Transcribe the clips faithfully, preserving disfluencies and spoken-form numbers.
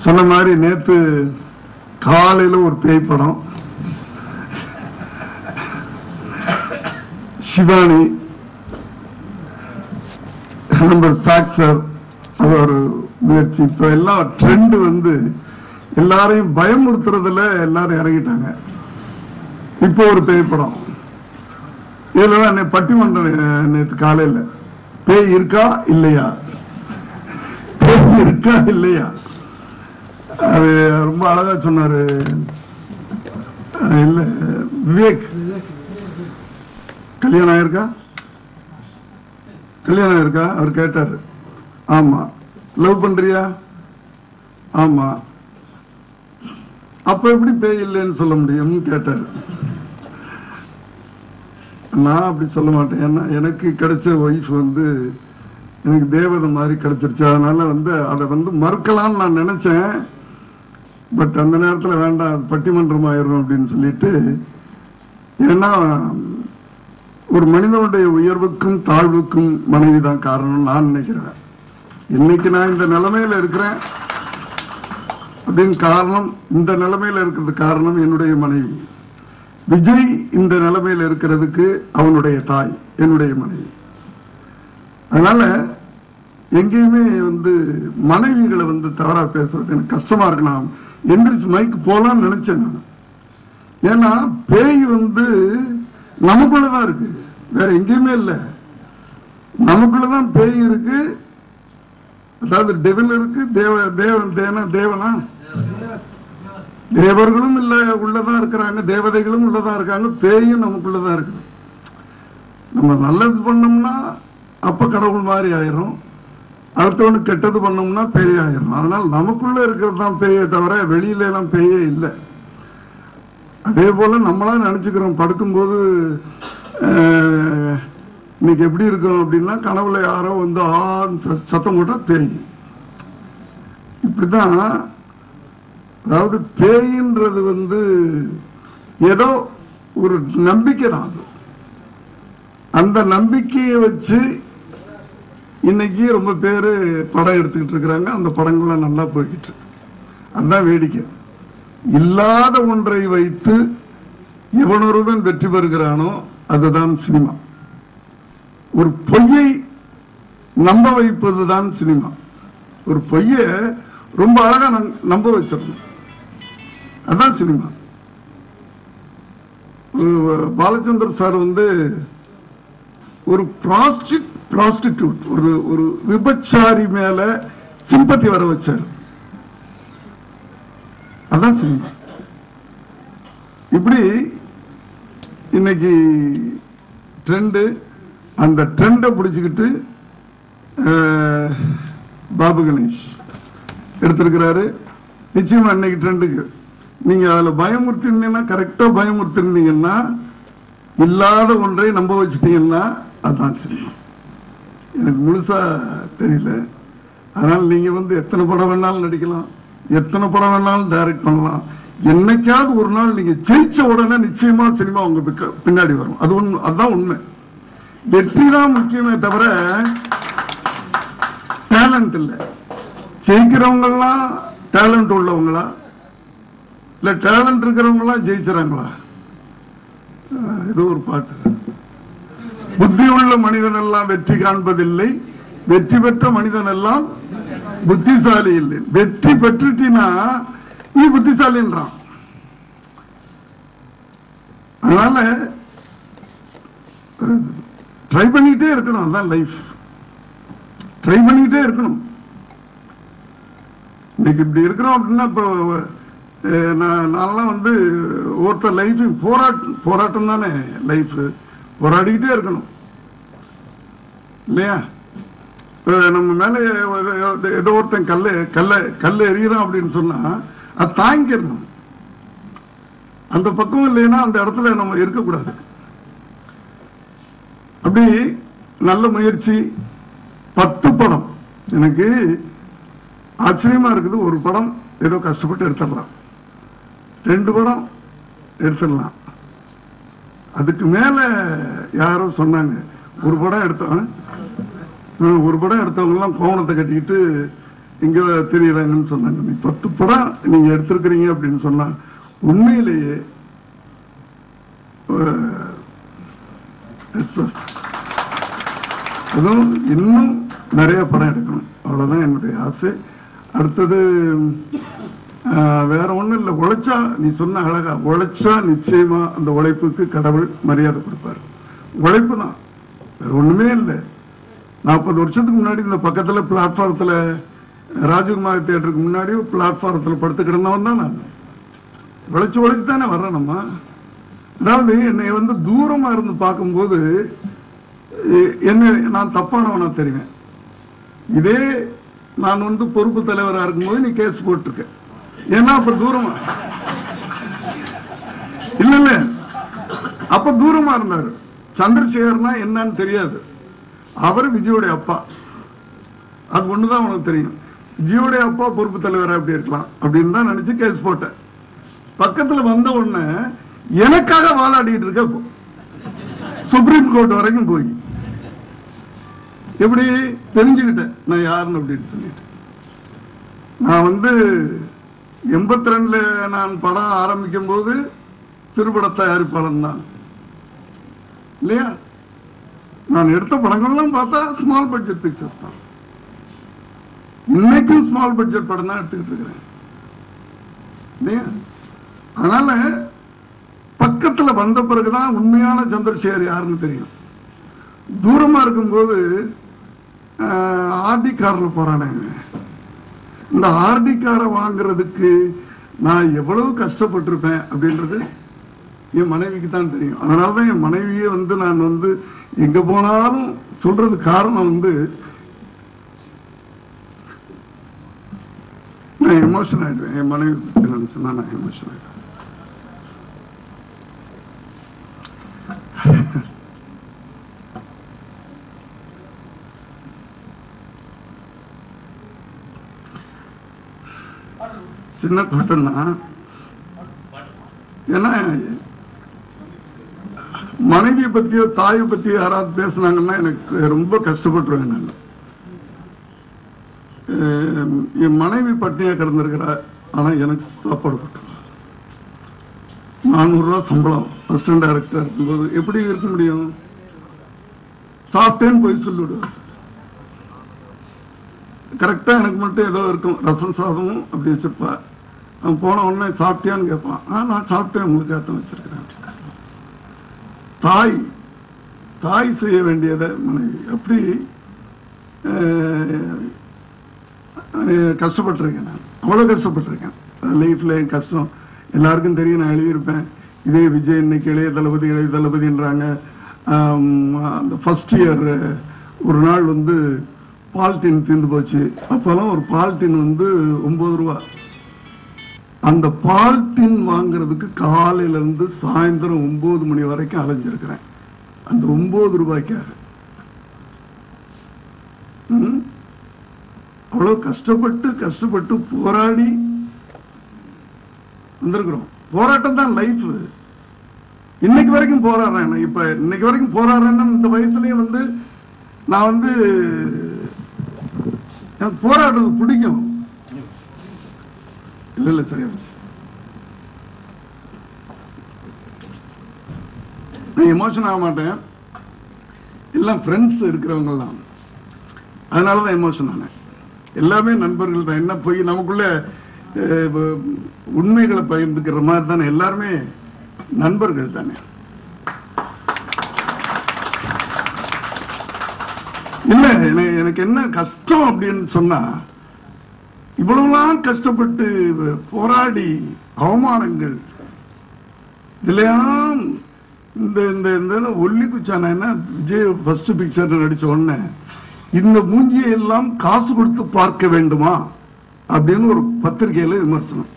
சொன்ன மாதிரி நேத்து காலையில ஒரு பேய் படம், சிவானி நம்பர் சாக் சார், அது ஒரு முயற்சி. இப்ப எல்லாம் ட்ரெண்ட் வந்து எல்லாரையும் பயமுறுத்துறதுல எல்லாரும் இறங்கிட்டாங்க. இப்போ ஒரு பேய் படம், இதுல பட்டிமன்றம் நேற்று காலையில பேய் இருக்கா இல்லையா, பேய் இருக்கா இல்லையா, அது ரொம்ப அழகா சொன்னாரு. இல்ல விவேக், கல்யாணம் ஆயிருக்கா, கல்யாணம் ஆயிருக்கா அவர் கேட்டாரு. ஆமா. லவ் பண்றியா, ஆமா. அப்ப எப்படி பேய் இல்லைன்னு சொல்ல முடியும் கேட்டாரு. நான் அப்படி சொல்ல மாட்டேன். ஏன்னா எனக்கு கிடைச்ச ஒய்ஃப் வந்து எனக்கு தேவதை மாதிரி கிடைச்சிருச்சு. அதனால வந்து அதை வந்து மறுக்கலாம்னு நான் நினைச்சேன். பட் அந்த நேரத்தில் வேண்டாம், பட்டிமன்றம் ஆயிரும் அப்படின்னு சொல்லிட்டு. ஏன்னா ஒரு மனிதனுடைய உயர்வுக்கும் தாழ்வுக்கும் மனைவி தான் காரணம் நான் நினைக்கிறேன். இன்னைக்கு நான் இந்த நிலைமையில இருக்கிறேன் அப்படின்னு காரணம், இந்த நிலைமையில இருக்கிறது காரணம் என்னுடைய மனைவி. விஜய் இந்த நிலைமையில இருக்கிறதுக்கு அவனுடைய தாய் என்னுடைய மனைவி. அதனால எங்கேயுமே வந்து மனைவிகளை வந்து தவறா பேசுறது எனக்கு கஷ்டமா இருக்கு. நான் எந்திரிச்சு மைக்கு போலான்னு நினைச்சேன் நான். ஏன்னா பேய் வந்து நமக்குள்ளதான் இருக்கு, வேற எங்கேயுமே இல்லை. நமக்குள்ளதான் பேய் இருக்கு. அதாவது டெவில் இருக்கு, தேவ தேவன் தேன தேவனா தேவர்களும் இல்ல உள்ளதான் இருக்கிறாங்க, தேவதைகளும் உள்ளதான் இருக்காங்க, பேயும் நமக்குள்ளதான் இருக்கு. நம்ம நல்லது பண்ணோம்னா அப்ப கடவுள் மாதிரி ஆயிரும், அடுத்தவனுக்கு கெட்டது பண்ணோம்னா பேய் ஆயிரும். அதனால நமக்குள்ள இருக்கிறது தான் பேயை தவிர வெளியில எல்லாம் பேயே இல்லை. அதே போல நம்மளா நினைச்சுக்கிறோம் படுக்கும்போது இன்னைக்கு எப்படி இருக்கும் அப்படின்னா, கனவுல யாரோ வந்து ஆண் சத்தம் போட்டா பேய். இப்படிதான். அதாவது பேயின்றது வந்து ஏதோ ஒரு நம்பிக்கை தான். அது அந்த நம்பிக்கையை வச்சு இன்னைக்கு ரொம்ப பேரு படம் எடுத்துக்கிட்டு இருக்கிறாங்க. அந்த படங்கள்லாம் நல்லா போய்கிட்டு இருக்கு. அதுதான் வேடிக்கை. இல்லாத ஒன்றை வைத்து எவனொருவன் வெற்றி பெறுகிறானோ அதுதான் சினிமா. ஒரு பொய்யை நம்ப வைப்பதுதான் சினிமா. ஒரு பொய்ய ரொம்ப அழகா நம்ப வச்சிடணும், அதான் சினிமா. பாலச்சந்தர் சார் வந்து ஒரு ப்ராஸ்டிடியூட், ஒரு ஒரு விபச்சாரி மேல சிம்பத்தி வர வச்சார், அதான் சினிமா. இப்படி இன்னைக்கு ட்ரெண்டு, அந்த ட்ரெண்டை பிடிச்சுக்கிட்டு பாபு கணேஷ் எடுத்திருக்கிறாரு. நிச்சயமா இன்னைக்கு ட்ரெண்டுக்கு நீங்க அதுல பயமுறுத்திருந்தீங்கன்னா, கரெக்டா பயமுறுத்திருந்தீங்கன்னா, இல்லாத ஒன்றை நம்ப வச்சுட்டீங்கன்னா அதுதான் சினிமா. எனக்கு முழுசா தெரியல. அதனால நீங்க வந்து எத்தனை படம் வேணாலும் நடிக்கலாம், எத்தனை படம் வேணாலும் டைரக்ட் பண்ணலாம். என்னைக்காவது ஒரு நாள் நீங்க ஜெயிச்ச உடனே நிச்சயமா சினிமா உங்க பின்னாடி வரும். அது உண்மை, அதுதான் உண்மை. வெற்றி தான் முக்கியமே தவிர டேலண்ட் இல்லை. ஜெயிக்கிறவங்க எல்லாம் டேலண்ட் உள்ளவங்களா, இல்ல டேலண்ட் இருக்கிறவங்க எல்லாம் ஜெயிச்சுறாங்களா? ஏதோ ஒரு பாட்டு, புத்தி உள்ள மனிதன் எல்லாம் வெற்றி காண்பதில்லை, வெற்றி பெற்ற மனிதன் எல்லாம் புத்திசாலி இல்லை. வெற்றி பெற்றுட்டீங்கன்னா நீ புத்திசாலின்றான். அதனால ட்ரை பண்ணிக்கிட்டே இருக்கணும், அதுதான் லைஃப். ட்ரை பண்ணிக்கிட்டே இருக்கணும். இன்னைக்கு இப்படி இருக்கிறோம் அப்படின்னா, இப்போ நான்லாம் வந்து ஒருத்தர் லைஃப் போராட்டம் போராட்டம் தானே லைஃப். போராடிக்கிட்டே இருக்கணும் இல்லையா? நம்ம மேல ஏதோ ஒருத்தன் கல்ல கல்ல கல்ல எறிகிறான் அப்படின்னு சொன்னா அது தாங்கிடணும். அந்த பக்கம் இல்லைன்னா அந்த இடத்துல நம்ம இருக்கக்கூடாது. அப்படி நல்ல முயற்சி. பத்து படம் எனக்கு ஆச்சரியமா இருக்குது. ஒரு படம் ஏதோ கஷ்டப்பட்டு எடுத்துடலாம், ரெண்டு படம் எடுத்துடலாம். அதுக்கு மேல யாரோ சொன்னாங்க, ஒரு படம் எடுத்தவன் ஒரு படம் எடுத்தவங்க எல்லாம் கோவணத்தை கட்டிக்கிட்டு இங்க தெரியறாங்கன்னு சொன்னாங்க. நீ பத்து படம் நீங்க எடுத்திருக்கிறீங்க அப்படின்னு சொன்னா உண்மையிலேயே அதுவும் இன்னும் நிறைய படம் எடுக்கணும், அவ்வளவுதான் என்னுடைய ஆசை. அடுத்தது வேற ஒண்ணும் இல்லை, உழைச்சா நீ சொன்ன அழகா உழைச்சா நிச்சயமா அந்த உழைப்புக்கு கடவுள் மரியாதை கொடுப்பாரு. உழைப்பு தான், வேற ஒண்ணுமே இல்லை. நாற்பது வருஷத்துக்கு முன்னாடி இந்த பக்கத்துல பிளாட்ஃபாரத்துல ராஜகுமாரி தியேட்டருக்கு முன்னாடி பிளாட்ஃபாரத்துல படுத்து கிடந்தவன் தான் நான். உழைச்சு உழைச்சு தானே வர்றேன் நம்ம. அதாவது என்னை வந்து தூரமா இருந்து பார்க்கும்போது என்ன நான் தப்பானவனா தெரிவேன். இதே நான் வந்து பொறுப்பு தலைவராக இருக்கும்போது நீ கேஸ் போட்டிருக்க, ஏன்னா அப்ப தூரமா இல்ல இல்ல அப்ப தூரமா இருந்தாரு. சந்திரசேகர்னா என்னன்னு தெரியாது, அவர் விஜயோடைய அப்பா, அது ஒண்ணுதான் உனக்கு தெரியும். விஜயோடைய அப்பா பொறுப்பு தலைவராக எப்படி இருக்கலாம் அப்படின்னு தான் நினைச்சு கேஸ் போட்டேன். பக்கத்துல வந்த உடனே எனக்காக வாதாடிட்டு இருக்க சுப்ரீம் கோர்ட் வரைக்கும் போய் எப்படி தெரிஞ்சுக்கிட்டேன் நான் யாருன்னு அப்படின்னு சொல்லிட்டு. நான் வந்து எண்பத்தி ரெண்டுல நான் படம் ஆரம்பிக்கும் போது சிறுபட தயாரிப்பாளன் தான் இல்லையா. நான் எடுத்த படங்கள்லாம் பார்த்தா ஸ்மால் பட்ஜெட் பிக்சர்ஸ் தான். இன்னைக்கும் ஸ்மால் பட்ஜெட் படம் தான் எடுத்துக்கிட்டு இருக்கிறேன் இல்லையா. அதனால பக்கத்துல வந்த பிறகுதான் உண்மையான சந்திரசேகர் யாருன்னு தெரியும். தூரமா இருக்கும்போது ஆர்டி கார்ல போறானே, இந்த ஆர்டி காரை வாங்குறதுக்கு நான் எவ்வளவு கஷ்டப்பட்டிருப்பேன் அப்படின்றது என் மனைவிக்கு தான் தெரியும். அதனாலதான் என் மனைவியே வந்து நான் வந்து எங்க போனாலும் சொல்றது காரணம் வந்து நான் எமோஷன் ஆயிடுவேன். என் மனைவி நினைச்சுன்னா நான் எமோஷன் ஆயிடுவேன். சின்ன கூட்டம்னா ஏன்னா மனைவியை பத்தியோ தாயை பத்தியோ யாராவது பேசினாங்கன்னா எனக்கு ரொம்ப கஷ்டப்பட்டுருவேன். நான் என் மனைவி பட்டினியா கிடந்திருக்கிறா, ஆனா எனக்கு சாப்பாடு போட்டு நானூறு ரூபாய் சம்பளம் அசிஸ்டன்ட் டைரக்டர் இருக்கும்போது எப்படி இருக்க முடியும்? சாப்பிட்டேன்னு போய் சொல்லிவிடுவேன். கரெக்டா எனக்கு மட்டும் ஏதோ இருக்கும், ரசம் சாதமும் அப்படி வச்சிருப்பா. அவன் போன உடனே சாப்பிட்டியான்னு கேட்பான். ஆ நான் சாப்பிட்டேன், உங்களுக்கு அர்த்தம் வச்சிருக்கிறேன். தாய் தாய் செய்ய வேண்டியதை மனைவி அப்படி கஷ்டப்பட்டிருக்கேன். நான் அவ்வளவு கஷ்டப்பட்டிருக்கேன் லைஃப்ல. என் கஷ்டம் எல்லாருக்கும் தெரியும். நான் எழுதியிருப்பேன், இதே விஜய் இன்னைக்கு இளைய தளபதி இளைய தளபதின்றாங்க. அந்த ஃபர்ஸ்ட் இயர் ஒரு நாள் வந்து பால்டின் தீர்ந்து போச்சு. அப்பெல்லாம் ஒரு பால்டின் வந்து ஒன்பது ரூபா. அந்த பால்டின் வாங்குறதுக்கு காலையில இருந்து சாயந்தரம் ஒன்பது மணி வரைக்கும் அலைஞ்சிருக்கிறேன் அந்த ஒன்பது ரூபாய்க்காக. அவ்வளவு கஷ்டப்பட்டு கஷ்டப்பட்டு போராடி வந்திருக்கிறோம். போராட்டம் தான் லைஃப். இன்னைக்கு வரைக்கும் போராடுறேன். இப்ப இன்னைக்கு வரைக்கும் போராடுறேன்னா இந்த வயசுலயும் வந்து நான் வந்து எனக்கு போராடுறது பிடிக்கும். இல்ல இல்ல சரியா நான் எமோஷன் ஆக மாட்டேன். எல்லாம் ஃப்ரெண்ட்ஸ் இருக்கிறவங்க தான், அதனாலதான் எமோஷன் ஆனேன். எல்லாமே நண்பர்கள் தான். என்ன போய் நமக்குள்ள உண்மைகளை பகிர்ந்துக்கிற மாதிரி தானே, எல்லாருமே நண்பர்கள் தானே. இல்ல எனக்கு என்ன கஷ்டம் அப்படின்னு சொன்னா, இவ்வளவுலாம் கஷ்டப்பட்டு போராடி அவமானங்கள் இதுலயாம் இந்த இந்த ஒல்லி குச்சான விஜய் ஃபர்ஸ்ட் பிக்சர் நடிச்ச உடனே இந்த மூஞ்சியை எல்லாம் காசு கொடுத்து பார்க்க வேண்டுமா அப்படின்னு ஒரு பத்திரிகையில விமர்சனம்.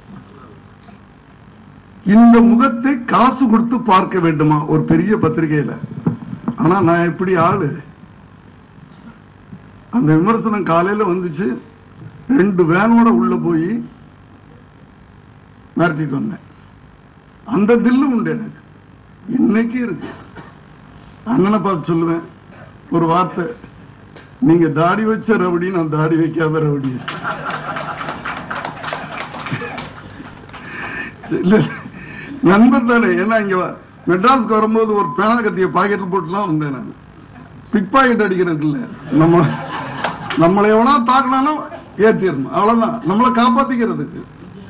இந்த முகத்தை காசு கொடுத்து பார்க்க வேண்டுமா ஒரு பெரிய பத்திரிகையில. ஆனா நான் எப்படி ஆளு, அந்த விமர்சனம் காலையில வந்துச்சு. ரெண்டு வேனோட உள்ள போய் மிரட்டிட்டு வந்தேன். அந்த தில்லு உண்டு எனக்கு இன்னைக்கு இருக்கு. அண்ணனை பார்த்து சொல்லுவேன் ஒரு வார்த்தை, நீங்க தாடி வச்ச ரவுடி, நான் தாடி வைக்காத ரவுடி. நண்பர் தானே. ஏன்னா இங்க மெட்ராஸ்க்கு வரும்போது ஒரு பேனா கத்திய பாக்கெட்ல போட்டுலாம் வந்தேன். நான் பிக் பாக்கெட் அடிக்கிறது இல்ல, நம்ம நம்மளை எவனா தாக்கினாலும் ஏத்திடணும், அவ்வளவுதான். நம்மளை காப்பாத்திக்கிறதுக்கு,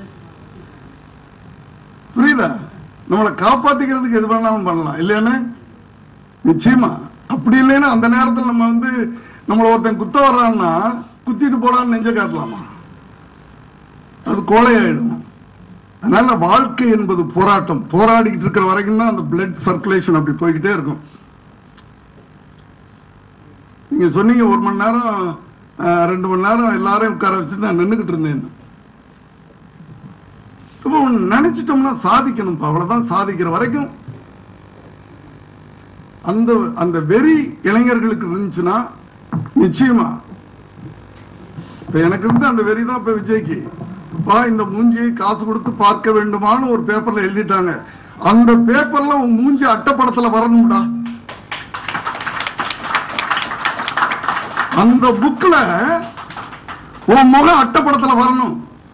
புரியுதா? நம்மளை காப்பாத்திக்கிறதுக்கு எது வேணாலும் பண்ணலாம் இல்லையானே? நிச்சயமா. அப்படி இல்லைன்னா அந்த நேரத்தில் நம்ம வந்து நம்மளை ஒருத்தன் குத்த வர்றான்னா குத்திட்டு போடான்னு நெஞ்ச காட்டலாமா? அது கோழையாயிடும். அதனால வாழ்க்கை என்பது போராட்டம். போராடிக்கிட்டு இருக்கிற வரைக்கும் தான் அந்த பிளட் சர்க்குலேஷன் அப்படி போய்கிட்டே இருக்கும். நீங்க சொன்னீங்க ஒரு மணி நேரம் ரெண்டு மணி நேரம் எல்லாரையும் உட்கார வச்சு நான் நின்றுகிட்டு இருந்தேன். நினைச்சிட்டோம்னா சாதிக்கணும், அவ்வளவுதான். சாதிக்கிற வரைக்கும் அந்த அந்த வெறி இளைஞர்களுக்கு இருந்துச்சுன்னா நிச்சயமா. இப்ப எனக்கு வந்து அந்த வெறி தான் இப்ப விஜய்க்கு. பா இந்த மூஞ்சியை காசு கொடுத்து பார்க்க வேண்டுமான்னு ஒரு பேப்பர்ல எழுதிட்டாங்க. அந்த பேப்பர்ல உன் மூஞ்சி அட்டப்படத்துல வரணும்டா. அந்த புக்ல உன் முகம் அட்டப்படத்துல வரணும்.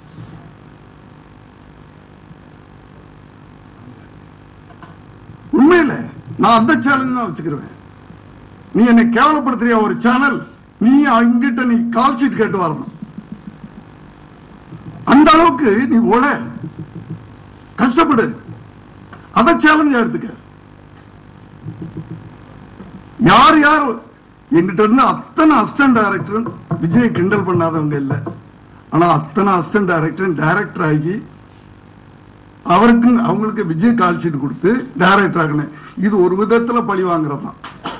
உண்மையில நான் அந்த சேனல் தான் வச்சுக்கிறேன். நீ என்னை கேவலப்படுத்துறியா ஒரு சேனல், நீ அங்கிட்ட நீ கால் ஷீட் கேட்டு வரணும். அந்த அளவுக்கு நீ ஓட கஷ்டப்படு, அத சேலஞ்ச் எடுத்துக்க. யார் யார் எங்கிட்ட இருந்து அத்தனை அசிஸ்டன்ட் டைரக்டர் விஜய் கிண்டல் பண்ணாதவங்க இல்ல. ஆனா அத்தனை அசிஸ்டன்ட் டைரக்டர் டைரக்டர் ஆகி அவருக்கு அவங்களுக்கு விஜய் கால் ஷீட் கொடுத்து டைரக்டர் ஆகணும். இது ஒரு விதத்துல பழி வாங்குறதான்.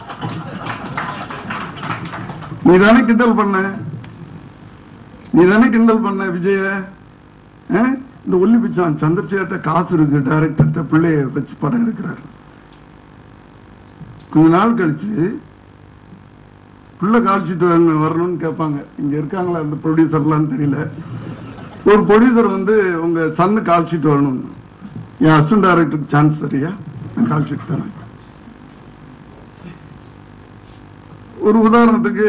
நீ தானே கிண்டல் பண்ண, நீ தானே கிண்டல் பண்ண விஜய. இந்த ஒல்லி பிச்சான் சந்திரசேகர்ட்ட காசு இருக்கு, டைரக்டர்கிட்ட பிள்ளைய வச்சு படம் எடுக்கிறாரு. கொஞ்ச நாள் கழிச்சு பிள்ளை கால் ஷீட் வரணும்னு கேட்பாங்க. இங்க இருக்காங்களா அந்த ப்ரொடியூசர்லாம் தெரியல. ஒரு ப்ரொடியூசர் வந்து உங்க சன்னு கால் ஷீட் வரணும், என் அசிஸ்டன்ட் டைரக்டருக்கு சான்ஸ் தெரியா, நான் கால் ஷீட் தரேன். ஒரு உதாரணத்துக்கு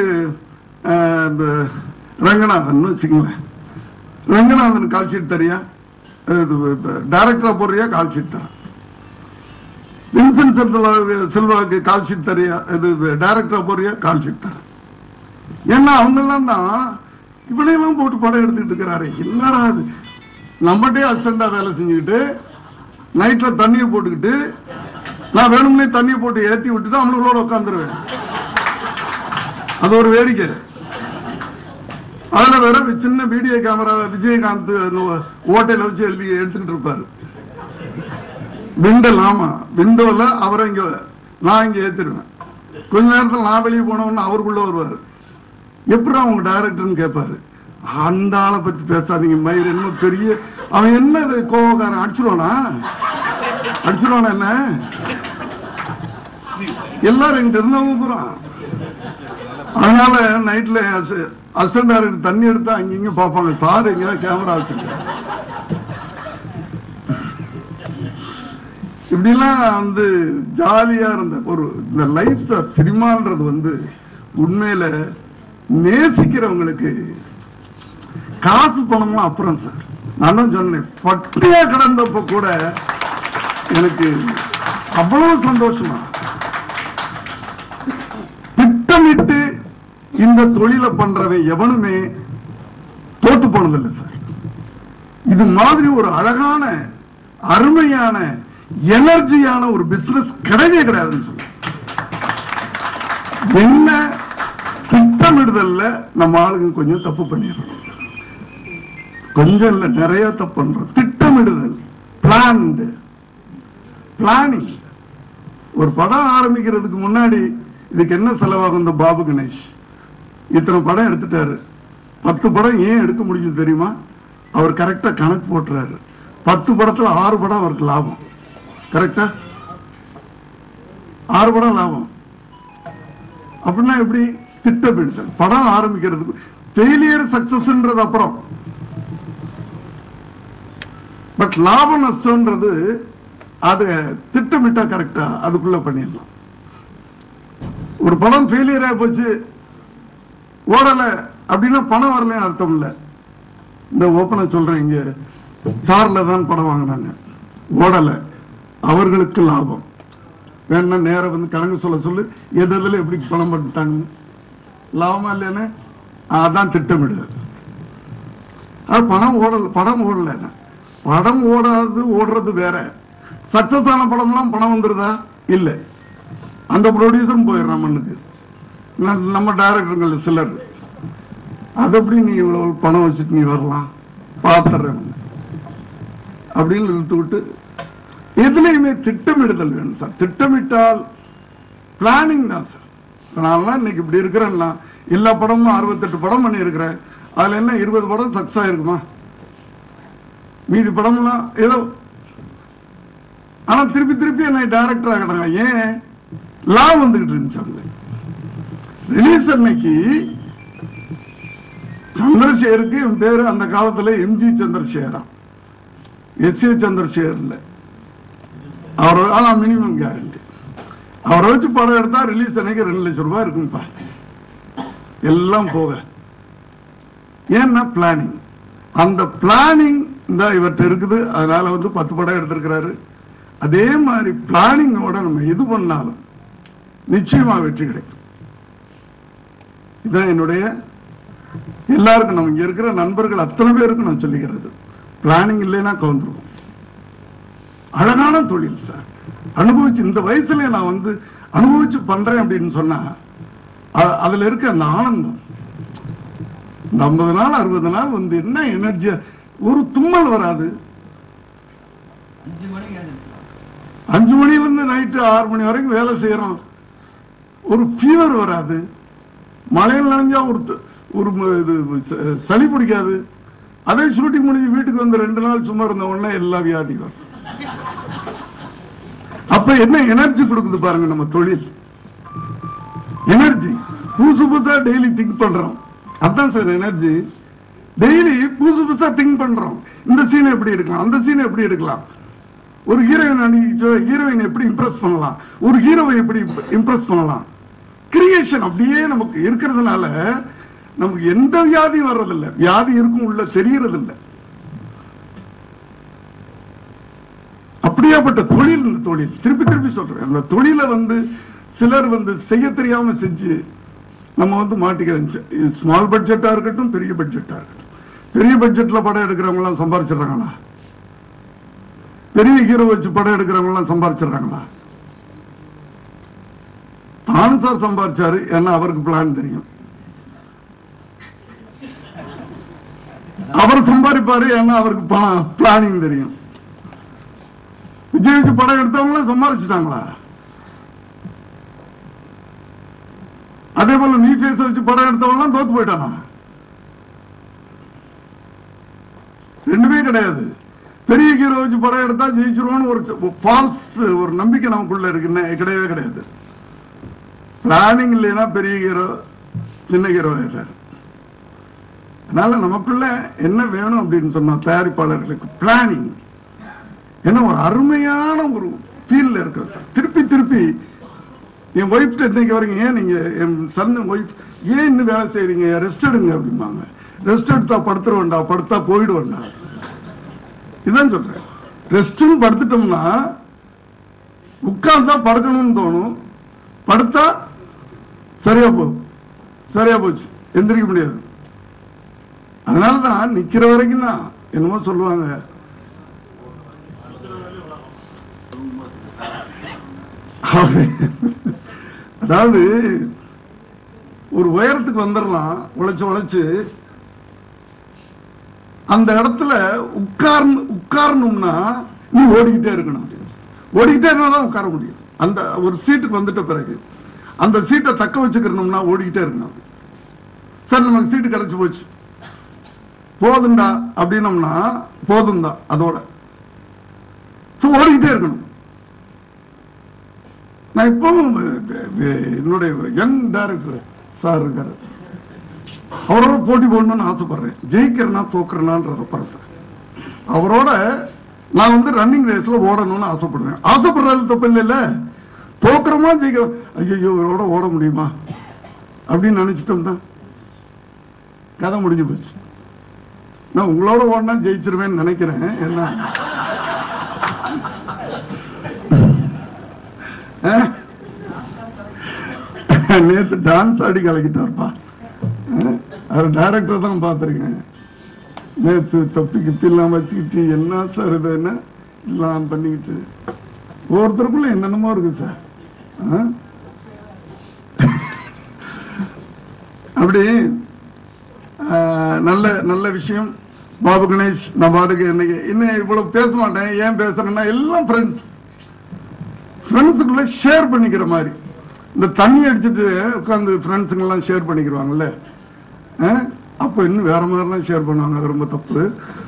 ரங்கநாதன் வச்சுக்கங்களேன். ரங்கநாதன் கால் ஷீட் தரியா, டைரக்டரா போடுறியா, கால் ஷீட் தரேன். வின்சென்ட் சில்வாவுக்கு கால் ஷீட் தரியா, இது டைரக்டரா போறியா, கால் ஷீட் தரேன். ஏன்னா அவங்க எல்லாம் தான் இவனையெல்லாம் போட்டு படம் எடுத்துட்டு இருக்கிறாரு. என்னடா அது, நம்மகிட்டே அசிஸ்டண்டா வேலை செஞ்சுக்கிட்டு நைட்ல தண்ணியை போட்டுக்கிட்டு நான் வேணும்னே தண்ணியை போட்டு ஏத்தி விட்டுட்டு அவங்களோட உட்காந்துருவேன். அது ஒரு வேடிக்கை. அதுல வேற சின்ன வீடியோ கேமரா விஜயகாந்த் ஓட்டையில வச்சு எழுதி எடுத்துக்கிட்டு இருப்பாரு. விண்டல், ஆமா விண்டோல அவரை இங்க நான் இங்க ஏத்திடுவேன். கொஞ்ச நேரத்தில் நான் வெளியே போனோம்னு அவருக்குள்ள வருவாரு. எப்படி அவங்க டைரக்டர்னு கேட்பாரு. அந்த ஆளை பத்தி பேசாதீங்க மயிர், என்ன பெரிய அவன் என்ன கோவக்காரன், அடிச்சிருவானா அடிச்சிருவானா என்ன, எல்லாரும் எங்கிட்ட இருந்தவங்க போறான். அதனால நைட்ல அசிஸ்டன்ட் டைரக்டர் தண்ணி எடுத்தா அங்கிங்க பார்ப்பாங்க, சார் எங்க கேமரா வச்சிருக்க. இப்படிலாம் வந்து ஜாலியா இருந்த ஒரு இந்த லைஃப் சார். சினிமான்றது வந்து உண்மையில நேசிக்கிறவங்களுக்கு காசு பணம்லாம் அப்புறம் சார். நான் தான் சொன்னேன், பட்டியா கிடந்தப்ப கூட எனக்கு அவ்வளவு சந்தோஷமா திட்டமிட்டு இந்த தொழிலை பண்றவன் எவனுமே தோத்து போனதில்லை சார். இது மாதிரி ஒரு அழகான அருமையான எனர்ஜியான ஒரு பிசினஸ் கிடையவே கிடையாதுன்னு சொல்ல. என்ன திட்டமிடுதல்ல நம்ம ஆளுங்க கொஞ்சம் தப்பு பண்ணிடுறோம். கொஞ்சம் இல்ல, நிறைய தப்பு பண்றோம். திட்டமிடுதல், பிளான்டு பிளானிங். ஒரு படம் ஆரம்பிக்கிறதுக்கு முன்னாடி இதுக்கு என்ன செலவாகும், இந்த பாபு கணேஷ் இத்தனை படம் எடுத்துட்டாரு, பத்து படம் ஏன் எடுக்க முடியும் தெரியுமா? அவர் கரெக்டா கணக்கு போட்டுறாரு. பத்து படத்துல ஆறு படம் அவருக்கு லாபம். கரெக்டா ஆறு படம் லாபம். அப்படின்னா எப்படி? திட்டமிடுதல். படம் ஆரம்பிக்கிறதுக்கு ஃபெயிலியர் சக்சஸ்ன்றது அப்புறம், பட் லாபம் நஷ்டம்ன்றது அது திட்டமிட்டா கரெக்டா அதுக்குள்ள பண்ணிடலாம். ஒரு படம் ஃபெயிலியர் ஆகி போச்சு, ஓடல அப்படின்னா பணம் வரலன்னு அர்த்தம் இல்லை. இந்த ஓப்பனை சொல்றேன், இங்க சார்ல தான் படம் வாங்கினாங்க, ஓடல, அவர்களுக்கு லாபம். வேணா நேரம் வந்து கணக்கு சொல்ல சொல்லு, எது எதுல எப்படி பணம் பண்ணிட்டாங்க, லாபமா இல்லைன்னு அதான் திட்டமிடுது. அது பணம் ஓடல, படம் ஓடல. படம் ஓடாது ஓடுறது வேற. சக்சஸ் ஆன படம்லாம் பணம் வந்துருதா? இல்லை. அந்த ப்ரொடியூசரும் போயிடுறான் மண்ணுக்கு. நம்ம டைரக்டருங்கள் சிலர் அது எப்படி நீ இவ்வளவு பணம் வச்சுட்டு நீ வரலாம் பாத்துறேன் அப்படின்னு இழுத்து விட்டு, எதுலையுமே திட்டமிடுதல் வேணும் சார். திட்டமிட்டால் பிளானிங் தான் சார். நான்லாம் இன்னைக்கு இப்படி இருக்கிறேன்னா எல்லா படமும் அறுபத்தெட்டு படம் பண்ணி இருக்கிறேன். அதுல என்ன இருபது படம் சக்சஸ் ஆயிருக்குமா? மீதி படம்லாம் ஏதோ. ஆனா திருப்பி திருப்பி என்னை டைரக்டர் ஆகிட்டாங்க. ஏன்? லாபம் வந்துகிட்டு இருந்துச்சு. ரிலீஸ் அன்னைக்கு சந்திரசேகருக்கு என் பேரு அந்த காலத்துல எம்ஜி சந்திரசேகரா, எஸ் ஏ சந்திரசேகர் இல்ல. அவரோட மினிமம் கேரண்டி. அவரை வச்சு படம் எடுத்தா ரிலீஸ் அன்னைக்கு ரெண்டு லட்சம் ரூபாய் இருக்கும்பா எல்லாம் போக. ஏன்னா பிளானிங். அந்த பிளானிங் இந்த இவர்கிட்ட இருக்குது. அதனால வந்து பத்து படம் எடுத்திருக்கிறாரு. அதே மாதிரி பிளானிங்கோட நம்ம எது பண்ணாலும் நிச்சயமா வெற்றி கிடைக்கும். இதான் என்னுடைய எல்லாருக்கும், நம்ம இங்க இருக்கிற நண்பர்கள் அத்தனை பேருக்கு நான் சொல்லிக்கிறது. பிளானிங் இல்லைன்னா கவுந்துருவோம். அழகான தொழில் சார். அனுபவிச்சு இந்த வயசுல நான் வந்து அனுபவிச்சு பண்றேன் அப்படின்னு சொன்னா அதுல இருக்க அந்த ஆனந்தம். இந்த ஐம்பது நாள் அறுபது நாள் வந்து என்ன எனர்ஜியா, ஒரு தும்மல் வராது. அஞ்சு மணில இருந்து நைட்டு ஆறு மணி வரைக்கும் வேலை செய்யறோம், ஒரு ஃபீவர் வராது. மழையில் நனைஞ்சா ஒரு ஒரு சளி பிடிக்காது. அதே ஷூட்டிங் முடிஞ்சு வீட்டுக்கு வந்து ரெண்டு நாள் சும்மா இருந்த உடனே எல்லா வியாதியும் வரும். அப்ப என்ன எனர்ஜி கொடுக்குது பாருங்க நம்ம தொழில். எனர்ஜி புதுசு புதுசா டெய்லி திங்க் பண்றோம். அதான் சார் எனர்ஜி. டெய்லி புதுசு புதுசா திங்க் பண்றோம். இந்த சீனை எப்படி எடுக்கலாம், அந்த சீனை எப்படி எடுக்கலாம், ஒரு ஹீரோயின் ஹீரோயின் எப்படி இம்ப்ரெஸ் பண்ணலாம், ஒரு ஹீரோவை எப்படி இம்ப்ரெஸ் பண்ணலாம். கிரியேஷன் அப்படியே நமக்கு இருக்கிறதுனால நமக்கு எந்த வியாதியும் வர்றதில்லை. வியாதி இருக்கும் உள்ள தெரியறது இல்லை. அப்படியாப்பட்ட தொழில் இந்த தொழில். திருப்பி திருப்பி சொல்றேன், அந்த தொழிலை வந்து சிலர் வந்து செய்ய தெரியாம செஞ்சு நம்ம வந்து மாட்டிக்கிறோம். ஸ்மால் பட்ஜெட்டா இருக்கட்டும், பெரிய பட்ஜெட்டா இருக்கட்டும். பெரிய பட்ஜெட்ல படம் எடுக்கிறவங்க எல்லாம் சம்பாதிச்சிடறாங்களா? பெரிய ஹீரோ வச்சு படம் எடுக்கிறவங்க எல்லாம் சம்பாதிச்சிடறாங்களா? தானு சார் சம்பாதிச்சாரு, ஏன்னா அவருக்கு பிளான் தெரியும். அவர் சம்பாதிப்பாரு, ஏன்னா அவருக்கு பிளானிங் தெரியும். விஜய் வச்சு படம் எடுத்தவங்கள சம்பாதிச்சுட்டாங்களா? அதே போல நீ பேச வச்சு படம் எடுத்தவங்க தோத்து போயிட்டானா? ரெண்டுமே கிடையாது. பெரிய ஹீரோ வச்சு படம் எடுத்தா ஜெயிச்சிருவோம்னு ஒரு ஃபால்ஸ் ஒரு நம்பிக்கை நமக்குள்ள இருக்குன்னு கிடையவே கிடையாது. பிளானிங் இல்லைன்னா பெரிய ஹீரோ சின்ன ஹீரோ ஆயிட்டாரு. அதனால நமக்குள்ள என்ன வேணும் அப்படின்னு சொன்னா தயாரிப்பாளர்களுக்கு பிளானிங். என்ன ஒரு அருமையான ஒரு ஃபீல்ல இருக்கு சார். திருப்பி திருப்பி என் ஒய்ஃப் இன்னைக்கு வரைக்கும், ஏன் நீங்க என் சன் ஒய்ஃப் ஏன் இன்னும் வேலை செய்யறீங்க, ரெஸ்ட் எடுங்க அப்படிம்பாங்க. ரெஸ்ட் எடுத்தா படுத்துருவேண்டா, படுத்தா போயிடுவேண்டா. இதான் சொல்றேன். ரெஸ்ட்னு படுத்துட்டோம்னா உட்கார்ந்தா படுக்கணும்னு தோணும், படுத்தா சரியா போ சரியா போச்சு, எந்திரிக்க முடியாது. அதனாலதான் நிக்கிற வரைக்கும் தான் என்னமோ சொல்லுவாங்க, அதாவது ஒரு உயரத்துக்கு வந்துடலாம் உழைச்சு உழைச்சு, அந்த இடத்துல உட்கார்ந்து உட்காரணும்னா நீ ஓடிக்கிட்டே இருக்கணும். ஓடிக்கிட்டே இருந்தாதான் உட்கார முடியும். அந்த ஒரு சீட்டுக்கு வந்துட்ட பிறகு அந்த சீட்டை தக்க வச்சுக்கணும்னா ஓடிக்கிட்டே இருக்கணும். சரி, நமக்கு சீட்டு கிடைச்சு போச்சு, போதுண்டா அப்படின்னம்னா போதும் தான், அதோட ஓடிக்கிட்டே இருக்கணும். நான் இப்பவும் என்னுடைய யங் டைரக்டர் சார் இருக்காரு, அவரோட போட்டி போடணும்னு ஆசைப்படுறேன். ஜெயிக்கிறனா தோக்குறனான்றத பரச அவரோட நான் வந்து ரன்னிங் ரேஸ்ல ஓடணும்னு ஆசைப்படுறேன். ஆசைப்படுறது தப்பு இல்ல, தோக்குறோமா ஜெயிக்கிறோம், ஐயோ இவரோட ஓட முடியுமா அப்படின்னு நினைச்சிட்டோம்னா கதை முடிஞ்சு போச்சு. நான் உங்களோட ஓடனா ஜெயிச்சிருவேன்னு நினைக்கிறேன். என்ன நேற்று டான்ஸ் ஆடி கலக்கிட்டார்ப்பா. அவர் டைரக்டர் தான் பார்த்துருக்கேன். நேற்று தொப்பி கிப்பிலாம் வச்சுக்கிட்டு என்ன சார் இது என்ன எல்லாம் பண்ணிக்கிட்டு ஒவ்வொருத்தருக்குள்ள என்னென்னமோ இருக்கு சார். அப்படி நல்ல நல்ல விஷயம். பாபு கணேஷ் நான் பாட்டுக்கு இன்னைக்கு இன்னும் இவ்வளவு பேச மாட்டேன். ஏன் பேசுறேன்னா எல்லாம் ஃப்ரெண்ட்ஸ் ஃப்ரெண்ட்ஸுக்குள்ள ஷேர் பண்ணிக்கிற மாதிரி. இந்த தண்ணி அடிச்சுட்டு உட்காந்து ஃப்ரெண்ட்ஸுங்கெல்லாம் ஷேர் பண்ணிக்கிறாங்கல்ல, அப்போ இன்னும் வேற மாதிரிலாம் ஷேர் பண்ணுவாங்க. அது ரொம்ப தப்பு.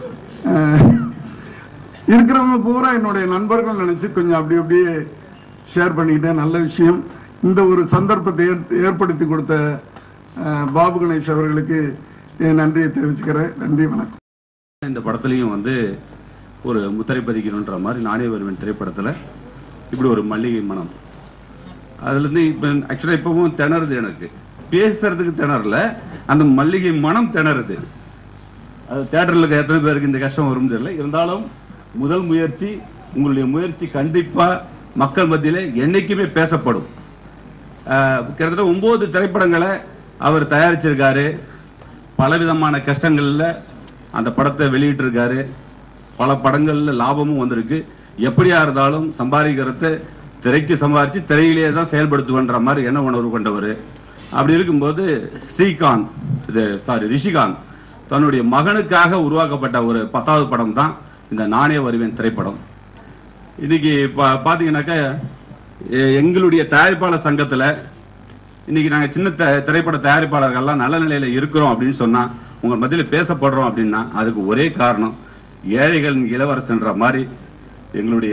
இருக்கிறவங்க பூரா என்னுடைய நண்பர்கள் நினைச்சு கொஞ்சம் அப்படி அப்படியே ஷேர் பண்ணிக்கிட்டேன். நல்ல விஷயம். இந்த ஒரு சந்தர்ப்பத்தை ஏற்படுத்தி கொடுத்த பாபு கணேஷ் அவர்களுக்கு என் நன்றியை தெரிவிச்சுக்கிறேன். நன்றி, வணக்கம். இந்த படத்துலையும் வந்து ஒரு முத்திரை பதிக்கணுன்ற மாதிரி நானே வருவேன் திரைப்படத்தில் இப்படி ஒரு மல்லிகை மனம். அதுலேருந்து இப்போ ஆக்சுவலாக இப்பவும் திணறுது, எனக்கு பேசுறதுக்கு திணறல, அந்த மல்லிகை மனம் திணறுது. அது தேட்டரில் இருக்க எத்தனை பேருக்கு இந்த கஷ்டம் வரும் தெரியல. இருந்தாலும் முதல் முயற்சி, உங்களுடைய முயற்சி கண்டிப்பாக மக்கள் மத்தியில் என்னைக்குமே பேசப்படும். கிட்டத்தட்ட ஒன்பது திரைப்படங்களை அவர் தயாரிச்சிருக்காரு. பலவிதமான கஷ்டங்களில் அந்த படத்தை வெளியிட்டிருக்காரு. பல படங்களில் லாபமும் வந்திருக்கு. எப்படியா இருந்தாலும் சம்பாதிக்கிறத திரைக்கு சம்பாதிச்சு திரையிலேயே தான் செயல்படுத்துவன்ற மாதிரி என்ன உணர்வு கொண்டவர். அப்படி இருக்கும்போது ஸ்ரீகாந்த் இது சாரி ரிஷிகாந்த் தன்னுடைய மகனுக்காக உருவாக்கப்பட்ட ஒரு பத்தாவது படம் தான் இந்த நானே வருவேன் திரைப்படம். இன்னைக்கு பா பார்த்தீங்கன்னாக்கா எங்களுடைய தயாரிப்பாளர் சங்கத்தில் இன்னைக்கு நாங்கள் சின்ன த திரைப்பட தயாரிப்பாளர்கள்லாம் நல்ல நிலையில் இருக்கிறோம் அப்படின்னு சொன்னால், உங்கள் மத்தியில் பேசப்படுறோம் அப்படின்னா அதுக்கு ஒரே காரணம் ஏழைகளின் இளவரசன்ற மாதிரி எங்களுடைய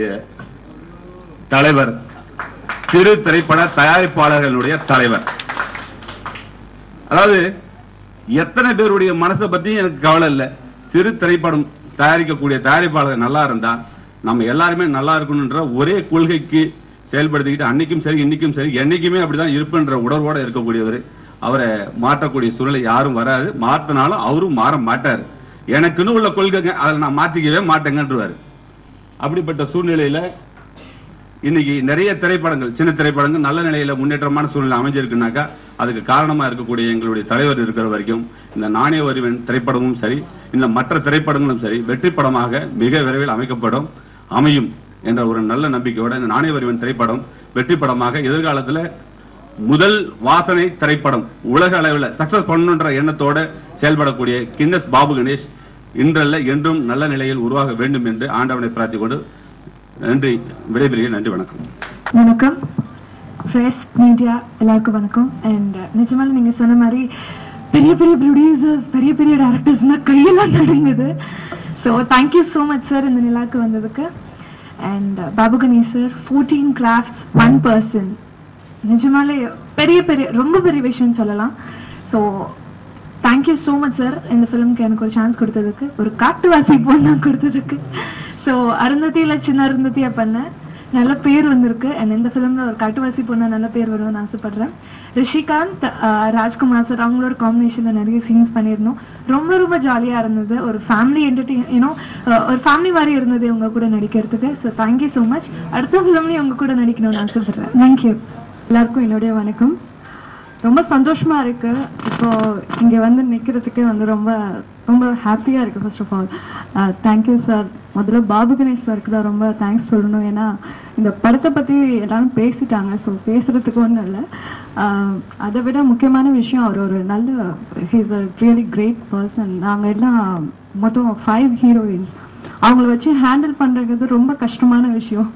தலைவர், சிறு திரைப்பட தயாரிப்பாளர்களுடைய தலைவர். அதாவது எத்தனை பேருடைய மனசை பத்தியும் எனக்கு கவலை இல்லை. சிறு திரைப்படம் தயாரிக்கக்கூடிய தயாரிப்பாளர்கள் நல்லா இருந்தா நம்ம எல்லாருமே நல்லா இருக்கணும்ன்ற ஒரே கொள்கைக்கு செயல்படுத்திக்கிட்டு அன்னைக்கும் சரி இன்னைக்கும் சரி என்னைக்குமே அப்படிதான் இருப்புன்ற உணர்வோட இருக்கக்கூடியவர். அவரை மாற்றக்கூடிய சூழ்நிலை யாரும் வராது. மாற்றினாலும் அவரும் மாற மாட்டார். எனக்குன்னு உள்ள கொள்கைங்க அதில் நான் மாத்திக்கவே மாட்டேங்கன்றுவார். அப்படிப்பட்ட சூழ்நிலையில இன்னைக்கு நிறைய திரைப்படங்கள், சின்ன திரைப்படங்கள் நல்ல நிலையில முன்னேற்றமான சூழ்நிலை அமைஞ்சிருக்குனாக்கா அதுக்கு காரணமா இருக்கக்கூடிய எங்களுடைய தலைவர் இருக்கிற வரைக்கும் இந்த நானே வருவேன் திரைப்படமும் சரி, இந்த மற்ற திரைப்படங்களும் சரி வெற்றி படமாக மிக விரைவில் அமைக்கப்படும், அமையும் என்ற ஒரு நல்ல நம்பிக்கையோட இந்த நானே வருவேன் திரைப்படம் வெற்றி படமாக எதிர்காலத்தில் முதல் வாசனை திரைப்படம் உலக அளவில் சக்சஸ் பண்ணணுன்ற எண்ணத்தோட செயல்படக்கூடிய கின்னஸ் பாபு கணேஷ் இன்றல்ல என்றும் நல்ல நிலையில் உருவாக வேண்டும் என்று ஆண்டவனை பிரார்த்திக் கொண்டு நன்றி, விடைபெறுகிறேன். நன்றி, வணக்கம். வணக்கம் பிரஸ் மீடியா எல்லாருக்கும் வணக்கம். அண்ட் நிஜமால நீங்க சொன்ன மாதிரி பெரிய பெரிய ப்ரொடியூசர்ஸ் பெரிய பெரிய டைரக்டர்ஸ்னா கையெல்லாம் நடுங்குது. So thank you so much sir இந்த நிலாவுக்கு வந்ததுக்கு. And Babu Ganesh sir, fourteen crafts one person, நிஜமாலே பெரிய பெரிய ரொம்ப பெரிய விஷயம்னு சொல்லலாம். So thank you so much sir இந்த ஃபிலிம்க்கு எனக்கு ஒரு சான்ஸ் கொடுத்ததுக்கு, ஒரு காட்டுவாசி பொண்ணா கொடுத்ததுக்கு. ஸோ அருந்ததியில் சின்ன அருந்ததியாக பண்ணேன், நல்ல பேர் வந்திருக்கு. அண்ட் இந்த ஃபிலிமில் ஒரு காட்டுவாசி பொண்ணா நல்ல பேர் வரும்னு ஆசைப்படுறேன். ரிஷிகாந்த், ராஜ்குமார் சார் அவங்களோட காம்பினேஷனில் நிறைய சீன்ஸ் பண்ணியிருந்தோம். ரொம்ப ரொம்ப ஜாலியாக இருந்தது. ஒரு ஃபேமிலி என்டர்டெயின் யூனோ ஒரு ஃபேமிலி மாதிரி இருந்தது இவங்க கூட நடிக்கிறதுக்கு. So thank you so much. அடுத்த ஃபிலிம்லேயும் உங்க கூட நடிக்கணும்னு ஆசைப்படுறேன். தேங்க்யூ. எல்லாருக்கும் என்னுடைய வணக்கம். ரொம்ப சந்தோஷமாக இருக்குது இப்போ இங்கே வந்து நிற்கிறதுக்கே வந்து ரொம்ப ரொம்ப ஹாப்பியாக இருக்குது. First of all thank you sir. முதல்ல பாபு கணேஷ் சாருக்கு தான் ரொம்ப தேங்க்ஸ் சொல்லணும். ஏன்னா இந்த படத்தை பற்றி எல்லாரும் பேசிட்டாங்க. ஸோ பேசுகிறதுக்கு ஒன்றும் இல்லை. அதை விட முக்கியமான விஷயம் அவர் ஒரு நல்ல he's a really great person. நாங்கள் எல்லாம் மொத்தம் ஃபைவ் ஹீரோயின்ஸ், அவங்கள வச்சு ஹேண்டில் பண்ணுறது ரொம்ப கஷ்டமான விஷயம்.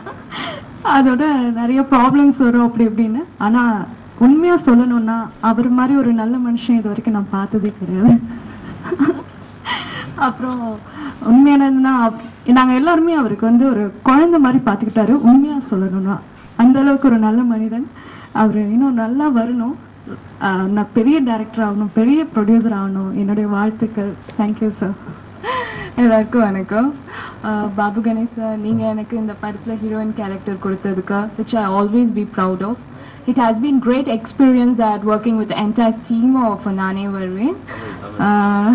அதோட நிறைய ப்ராப்ளம்ஸ் வரும் அப்படி இப்படின்னு. ஆனால் உண்மையாக சொல்லணும்னா அவர் மாதிரி ஒரு நல்ல மனுஷன் இது வரைக்கும் நான் பார்த்ததே கிடையாது. அப்புறம் உண்மையானதுன்னா நாங்கள் எல்லாருமே அவருக்கு வந்து ஒரு குழந்தை மாதிரி பார்த்துக்கிட்டாரு. உண்மையாக சொல்லணும்னா அந்த அளவுக்கு ஒரு நல்ல மனிதன். அவர் இன்னும் நல்லா வரணும். நான் பெரிய டைரக்டர் ஆகணும், பெரிய ப்ரொடியூசர் ஆகணும். என்னுடைய வாழ்த்துக்கள். Thank you sir. எல்லாருக்கும் வணக்கம். பாபு கணேஷ் சார், நீங்கள் எனக்கு இந்த படத்தில் ஹீரோயின் கேரக்டர் கொடுத்ததுக்கு which I always be proud of. it has been great experience that working with the entire team of Nane Varveen. Uh,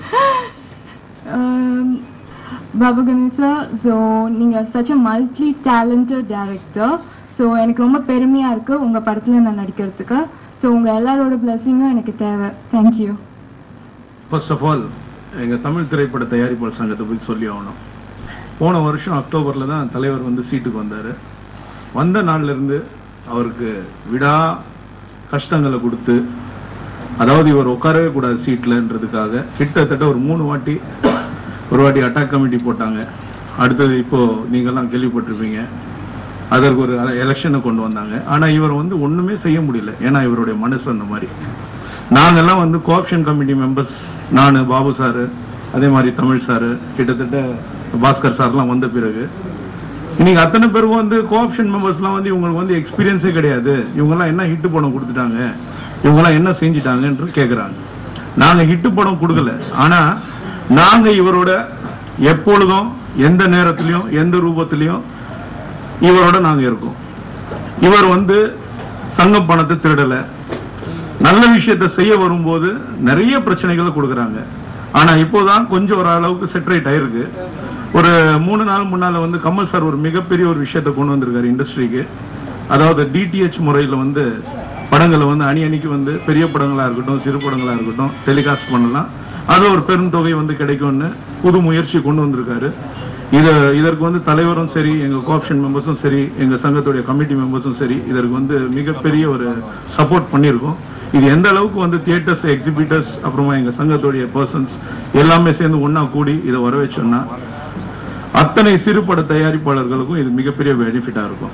um, Babu Ganesha, so நீங்க such a multi talented director. So எனக்கு ரொம்ப பெருமையா இருக்கு உங்க படத்துல நான் நடிக்கிறதுக்கு. So உங்க எல்லாரோட blessing-உம் எனக்கு தேவை. Thank you. First of all, எங்க தமிழ் திரைப்பட தயாரிப்பாளர் சங்கத்தை பத்தி சொல்லி ஆகணும். போன வருஷம் அக்டோபர்ல தான் தலைவர் வந்து சீட்டுக்கு வந்தாரு. வந்த நாள்ல இருந்து அவருக்கு விடா கஷ்டங்களை கொடுத்து, அதாவது இவர் உட்காரவே கூடாது சீட்லன்றதுக்காக கிட்டத்தட்ட ஒரு மூணு வாட்டி ஒரு வாட்டி அட்டாக் கமிட்டி போட்டாங்க. அடுத்தது இப்போ நீங்கெல்லாம் கேள்விப்பட்டிருப்பீங்க, அதற்கு ஒரு எலெக்ஷனை கொண்டு வந்தாங்க. ஆனால் இவர் வந்து ஒன்றுமே செய்ய முடியல, ஏன்னா இவருடைய மனசு அந்த மாதிரி. நாங்கெல்லாம் வந்து கோஆப்ஷன் கமிட்டி மெம்பர்ஸ், நான், பாபு சாரு, அதே மாதிரி தமிழ் சாரு, கிட்டத்தட்ட பாஸ்கர் சார்லாம் வந்த பிறகு இன்னைக்கு அத்தனை பேருக்கும் வந்து கோஆப்ஷன் மெம்பர்ஸ்லாம் வந்து இவங்களுக்கு வந்து எக்ஸ்பீரியன்ஸே கிடையாது, இவங்கெல்லாம் என்ன ஹிட்டு படம் கொடுத்துட்டாங்க, இவங்கெல்லாம் என்ன செஞ்சுட்டாங்கன்னு கேட்குறாங்க. நாங்கள் ஹிட்டு படம் கொடுக்கல, ஆனால் நாங்கள் இவரோட எப்பொழுதும் எந்த நேரத்திலையும் எந்த ரூபத்திலையும் இவரோட நாங்கள் இருக்கோம். இவர் வந்து சங்கம் பணத்தை திருடலை, நல்ல விஷயத்தை செய்ய வரும்போது நிறைய பிரச்சனைகளை கொடுக்குறாங்க. ஆனால் இப்போதான் கொஞ்சம் ஒரு அளவுக்கு செட்ரேட் ஆயிருக்கு. ஒரு மூணு நாள் முன்னால வந்து கமல் சார் ஒரு மிகப்பெரிய ஒரு விஷயத்தை கொண்டு வந்திருக்காரு இண்டஸ்ட்ரிக்கு. அதாவது டிடிஹெச் முறையில் வந்து படங்களை வந்து அணி அணிக்கு வந்து பெரிய படங்களாக இருக்கட்டும் சிறு படங்களாக இருக்கட்டும் டெலிகாஸ்ட் பண்ணலாம், அதில் ஒரு பெரும் தொகை வந்து கிடைக்கும்னு புது முயற்சி கொண்டு வந்திருக்காரு. இதை இதற்கு வந்து தலைவரும் சரி, எங்கள் கோஆப்ஷன் மெம்பர்ஸும் சரி, எங்கள் சங்கத்துடைய கமிட்டி மெம்பர்ஸும் சரி, இதற்கு வந்து மிகப்பெரிய ஒரு சப்போர்ட் பண்ணியிருக்கோம். இது எந்த அளவுக்கு வந்து தியேட்டர்ஸ், எக்ஸிபிட்டர்ஸ், அப்புறமா எங்கள் சங்கத்துடைய பர்சன்ஸ் எல்லாமே சேர்ந்து ஒன்றா கூடி இதை வர வச்சோன்னா அத்தனை சிறுபட தயாரிப்பாளர்களுக்கும் இது மிகப்பெரிய பெனிஃபிட்டாக இருக்கும்.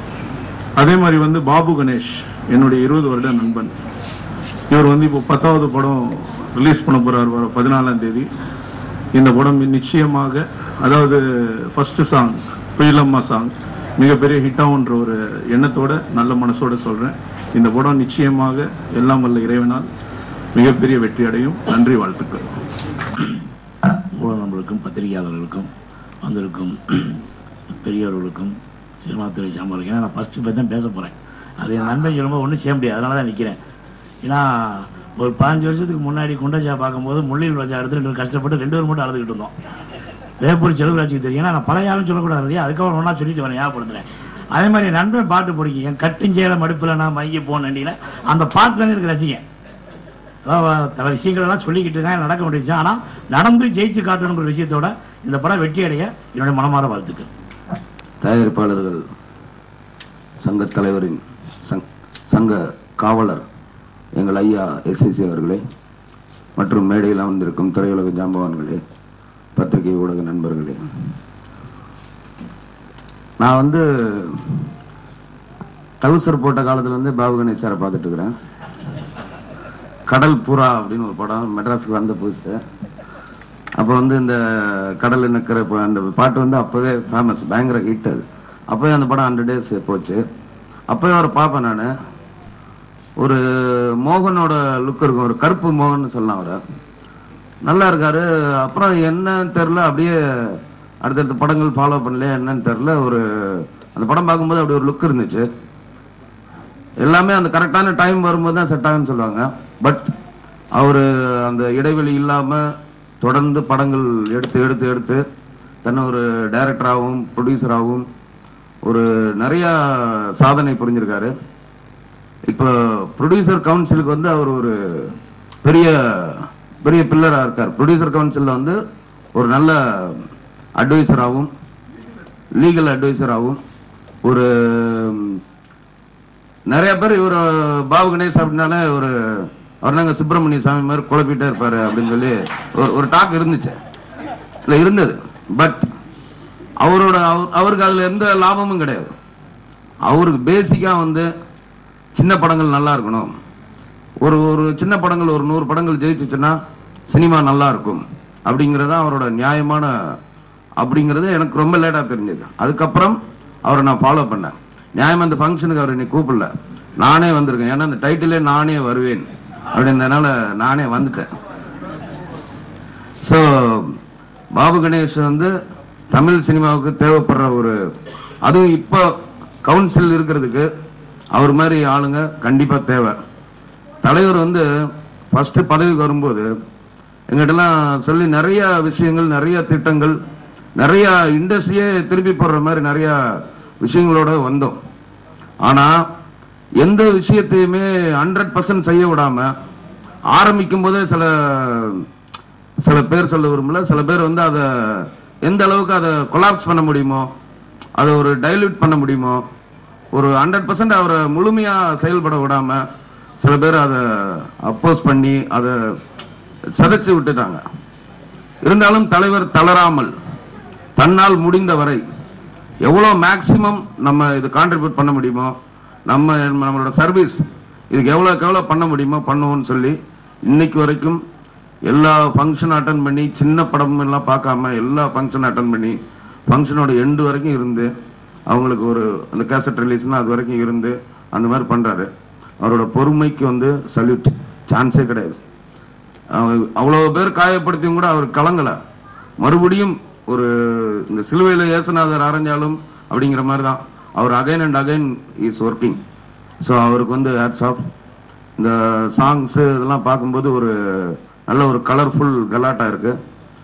அதே மாதிரி வந்து பாபு கணேஷ் என்னுடைய இருபது வருட நண்பன். இவர் வந்து இப்போ பத்தாவது படம் ரிலீஸ் பண்ண போகிறார் வர பதினாலாம் தேதி. இந்த படம் நிச்சயமாக, அதாவது ஃபர்ஸ்ட் சாங் குயிலம்மா சாங் மிகப்பெரிய ஹிட்டாகுன்ற ஒரு எண்ணத்தோட நல்ல மனசோட சொல்கிறேன். இந்த படம் நிச்சயமாக எல்லாம் வல்ல இறைவனால் மிகப்பெரிய வெற்றி அடையும். நன்றி, வாழ்த்துக்கள். ஊடகங்களுக்கும் பத்திரிகையாளர்களுக்கும் வந்திருக்கும் பெரியவர்களுக்கும் சினிமா துறை சாம்பலுக்கு, ஏன்னா நான் ஃபஸ்ட்டு இப்போ தான் பேச போகிறேன். அது என் நண்பன் சொல்லும்போது ஒன்றும் செய்ய முடியாது, அதனால தான் நிற்கிறேன். ஏன்னா ஒரு பதினஞ்சு வருஷத்துக்கு முன்னாடி குண்டஜா பார்க்கும்போது முள்ளில் ரோஜா எடுத்து ரெண்டு கஷ்டப்பட்டு ரெண்டு பேரும் மட்டும் அழுதுகிட்டு இருந்தோம். வேப்பூர் செல்வராஜுக்கு தெரியும், ஏன்னா நான் பல யாரும் சொல்லக்கூடாது இல்லையா, அதுக்கப்புறம் ஒன்றா சொல்லிட்டு வரேன், ஞாபகப்படுத்துறேன். அதே மாதிரி நண்பன் பாட்டு பிடிக்கும், என் கட்டுஞ்சேல மடுப்பில் நான் மைய போனேன், அந்த பாட்டுலேருந்து எனக்கு ரசிக்கேன். பல விஷயங்கள்லாம் சொல்லிக்கிட்டு தான் நடக்க முடிச்சு, ஆனால் நடந்து ஜெயிச்சு காட்டணுங்கிற விஷயத்தோட இந்த படம் வெற்றி அடைய என்னுடைய மனமாற வாழ்த்துக்கள். தயாரிப்பாளர்கள் சங்க தலைவரின் சங்க காவலர் எங்கள் ஐயா எஸ்எஸ்சி அவர்களே, மற்றும் மேடையில் அமர்ந்திருக்கும் திரையுலக ஜாம்பவான்களே, பத்திரிகை ஊடக நண்பர்களே, நான் வந்து டவுசர் போட்ட காலத்துல இருந்து பாபு கணேஷ் சாரை பார்த்துட்டு இருக்கிறேன். கடல் புறா அப்படின்னு ஒரு படம் மெட்ராஸுக்கு வந்த புதுசு. அப்போ வந்து இந்த கடல் நிற்கிற அந்த பாட்டு வந்து அப்போவே ஃபேமஸ், பயங்கர ஹிட். அது அப்போவே அந்த படம் ஹண்ட்ரட் டேஸ் போச்சு. அப்போவே அவரை பார்ப்பேன் நான். ஒரு மோகனோட லுக் இருக்கும், ஒரு கருப்பு மோகன் சொல்லலாம். அவரை நல்லா இருக்காரு. அப்புறம் என்னன்னு தெரில, அப்படியே அடுத்தடுத்த படங்கள் ஃபாலோ பண்ணல, என்னன்னு தெரில. ஒரு அந்த படம் பார்க்கும்போது அப்படி ஒரு லுக் இருந்துச்சு. எல்லாமே அந்த கரெக்டான டைம் வரும்போது தான் செட் ஆகுன்னு சொல்லுவாங்க. பட் அவர் அந்த இடைவெளி இல்லாமல் தொடர்ந்து படங்கள் எடுத்து எடுத்து எடுத்து தன்னை ஒரு டைரக்டராகவும் ப்ரொடியூசராகவும் ஒரு நிறையா சாதனை புரிஞ்சிருக்காரு. இப்போ ப்ரொடியூசர் கவுன்சிலுக்கு வந்து அவர் ஒரு பெரிய பெரிய பில்லராக இருக்கார். ப்ரொடியூசர் கவுன்சிலில் வந்து ஒரு நல்ல அட்வைசராகவும் லீகல் அட்வைசராகவும் ஒரு நிறைய பேர் இவர் பாபு கணேஷ் அப்படின்னாலே ஒரு அவர் நாங்கள் சுப்பிரமணிய சாமி மாதிரி குழப்பிட்டே இருப்பாரு அப்படின்னு சொல்லி ஒரு ஒரு டாக் இருந்துச்சு, இல்லை இருந்தது. பட் அவரோட அவருக்கு அதில் எந்த லாபமும் கிடையாது. அவருக்கு பேசிக்காக வந்து சின்ன படங்கள் நல்லா இருக்கணும். ஒரு ஒரு சின்ன படங்கள் ஒரு நூறு படங்கள் ஜெயிச்சுச்சுன்னா சினிமா நல்லா இருக்கும் அப்படிங்கிறது அவரோட நியாயமான அப்படிங்கிறது எனக்கு ரொம்ப லேட்டாக தெரிஞ்சது. அதுக்கப்புறம் அவரை நான் ஃபாலோ பண்ணேன். நியாயமாக அந்த ஃபங்க்ஷனுக்கு அவர் இன்னைக்கு கூப்பிடல, நானே வந்திருக்கேன். ஏன்னா அந்த டைட்டிலே நானே வருவேன் அப்படின்றதுனால நானே வந்துட்டேன். ஸோ பாபு கணேஷ் வந்து தமிழ் சினிமாவுக்கு தேவைப்படுற ஒரு, அதுவும் இப்போ கவுன்சில் இருக்கிறதுக்கு அவர் மாதிரி ஆளுங்க கண்டிப்பா தேவை. தலைவர் வந்து ஃபர்ஸ்ட் பதவிக்கு வரும்போது எங்கிட்டலாம் சொல்லி நிறைய விஷயங்கள், நிறைய திட்டங்கள், நிறைய இண்டஸ்ட்ரியே திருப்பி போடுற மாதிரி நிறைய விஷயங்களோட வந்தோம். ஆனா எந்த விஷயத்தையுமே ஹண்ட்ரட் பர்சன்ட் செய்ய விடாம ஆரம்பிக்கும் போதே சில சில பேர் சொல்ல விரும்பல, சில பேர் வந்து அதை எந்த அளவுக்கு அதை கொலாப்ஸ் பண்ண முடியுமோ, அதை ஒரு டைல்யூட் பண்ண முடியுமோ, ஒரு ஹண்ட்ரட் பர்சன்ட் அவரை முழுமையா செயல்பட விடாம சில பேர் அதை அப்போஸ் பண்ணி அதை சதைச்சு விட்டுட்டாங்க. இருந்தாலும் தலைவர் தளராமல் தன்னால் முடிந்த வரை எவ்வளவு மேக்சிமம் நம்ம இது கான்ட்ரிபியூட் பண்ண முடியுமோ, நம்ம நம்மளோட சர்வீஸ் இதுக்கு எவ்வளோக்கு எவ்வளோ பண்ண முடியுமோ பண்ணுவோம்னு சொல்லி இன்னைக்கு வரைக்கும் எல்லா ஃபங்க்ஷன் அட்டன் பண்ணி, சின்ன படம் எல்லாம் பார்க்காம எல்லா ஃபங்க்ஷன் அட்டன் பண்ணி ஃபங்க்ஷனோட எண்டு வரைக்கும் இருந்து அவங்களுக்கு ஒரு அந்த கேசட் ரிலீஸ்னா அது வரைக்கும் இருந்து அந்த மாதிரி பண்றாரு. அவரோட பொறுமைக்கு வந்து சல்யூட், சான்ஸே கிடையாது. அவ்வளோ பேர் காயப்படுத்தியும் கூட அவர் கலங்கலை. மறுபடியும் ஒரு இந்த சிலுவையில் இயேசுநாதர் அரைஞ்சாலும் அப்படிங்கிற மாதிரி தான் அவர் again and again is working. So அவருக்கு வந்து ஹேட்ஸ் ஆஃப். இந்த சாங்ஸு இதெல்லாம் பார்க்கும்போது ஒரு நல்ல ஒரு கலர்ஃபுல் கலாட்டா இருக்கு.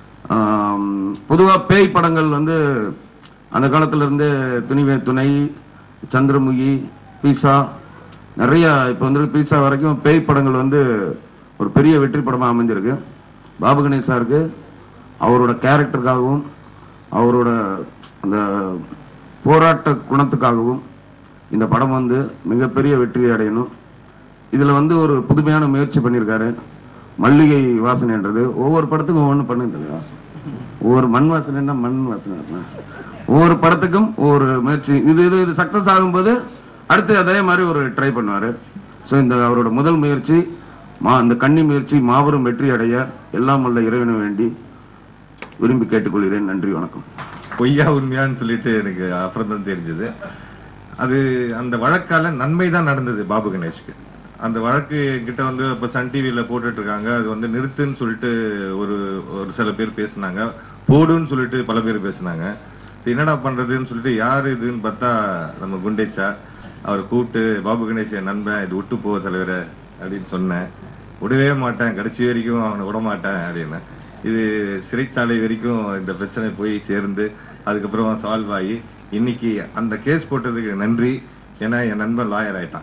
பொதுவாக பேய் படங்கள் வந்து அந்த காலத்திலேருந்தே துணிவே துணை, சந்திரமுகி, பீஸா, நிறைய இப்போ வந்து பீஸா வரைக்கும் பேய் படங்கள் வந்து ஒரு பெரிய வெற்றி படமாக அமைஞ்சிருக்கு. பாபு கணேஷ் சாருக்கு அவரோட கேரக்டருக்காகவும் அவரோட அந்த போராட்ட குணத்துக்காகவும் இந்த படம் வந்து மிகப்பெரிய வெற்றி அடையணும். இதில் வந்து ஒரு புதுமையான முயற்சி பண்ணியிருக்காரு. மல்லிகை வாசனைன்றது ஒவ்வொரு படத்துக்கும் ஒவ்வொன்று பண்ணுங்க. ஒவ்வொரு மண் வாசனைன்னா மண் வாசனை, ஒவ்வொரு படத்துக்கும் ஒவ்வொரு முயற்சி. இது இது இது சக்ஸஸ் ஆகும்போது அடுத்து அதே மாதிரி ஒரு ட்ரை பண்ணுவார். ஸோ இந்த அவரோட முதல் முயற்சி மா இந்த கன்னி முயற்சி மாபெரும் வெற்றி அடைய எல்லாம் உள்ள இறைவனை வேண்டி விரும்பி கேட்டுக்கொள்கிறேன். நன்றி, வணக்கம். பொய்யா உண்மையான்னு சொல்லிட்டு எனக்கு அப்புறம் தான் தெரிஞ்சது. அது அந்த வழக்கால நன்மை தான் நடந்தது பாபு கணேஷ்க்கு. அந்த வழக்கு கிட்ட வந்து இப்போ சன் டிவியில் போட்டுட்டு இருக்காங்க. அது வந்து நிறுத்துன்னு சொல்லிட்டு ஒரு ஒரு சில பேர் பேசினாங்க, போடுன்னு சொல்லிட்டு பல பேர் பேசினாங்க. என்னடா பண்றதுன்னு சொல்லிட்டு யார் இதுன்னு பார்த்தா நம்ம குண்டேச்சா அவர் கூப்பிட்டு, பாபு கணேஷ் என் நண்பன், இது விட்டு போ தலைவரை அப்படின்னு சொன்னேன். விடவே மாட்டேன், கடைசி வரைக்கும் அவனை விட மாட்டேன் அப்படின்னு. இது சிறைச்சாலை வரைக்கும் இந்த பிரச்சனை போய் சேர்ந்து அதுக்கப்புறம் சால்வ் ஆகி இன்னைக்கு அந்த கேஸ் போட்டதுக்கு நன்றி. ஏன்னா என் நண்பன் லாயர் ஆயிட்டான்.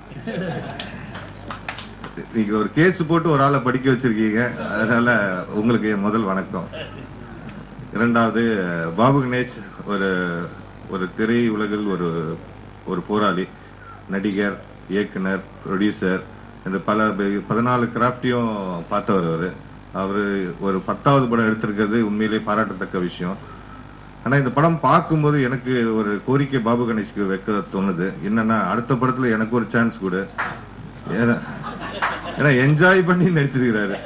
நீங்க ஒரு கேஸ் போட்டு ஒரு ஆளை படிக்க வச்சிருக்கீங்க, அதனால உங்களுக்கு முதல் வணக்கம். இரண்டாவது, பாபு கணேஷ் ஒரு ஒரு திரை உலகில் ஒரு ஒரு போராளி, நடிகர், இயக்குனர், ப்ரொடியூசர், இந்த பல பதினாலு கிராஃப்டையும் பார்த்தவர். அவர் அவர் ஒரு பத்தாவது படம் எடுத்திருக்கிறது உண்மையிலே பாராட்டத்தக்க விஷயம். ஆனால் இந்த படம் பார்க்கும்போது எனக்கு ஒரு கோரிக்கை பாபு கணேஷ்க்கு வைக்க தோணுது. என்னன்னா, அடுத்த படத்துல எனக்கு ஒரு சான்ஸ் கொடு. ஏன்னா ஏன்னா என்ஜாய் பண்ணி நடிச்சிருக்கிறாரு.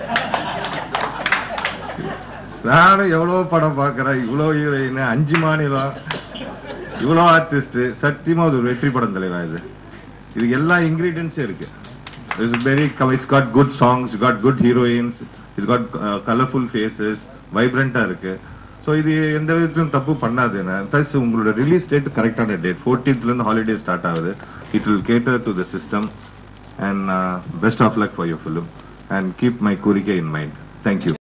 நானும் எவ்வளோ படம் பார்க்குறேன், இவ்வளோ ஹீரோயின், அஞ்சு மாநிலம், இவ்வளோ ஆர்டிஸ்ட். சத்தியமா அது ஒரு வெற்றி படம் தலைவா. இது இது எல்லா இன்கிரீடியன்ஸும் இருக்கு. It's very it's got good songs, got good heroines, it's got colourful faces, வைப்ரண்டா இருக்கு. ஸோ இது எந்த விதத்திலும் தப்பு பண்ணாது. ப்ளஸ் உங்களோட ரிலீஸ் டேட் கரெக்டான டேட், ஃபோர்டீன்த்லேருந்து ஹாலிடே ஸ்டார்ட் ஆகுது. It will cater to the system and best of luck for your film and keep my கோரிக்கை இன் மைண்ட். தேங்க்யூ.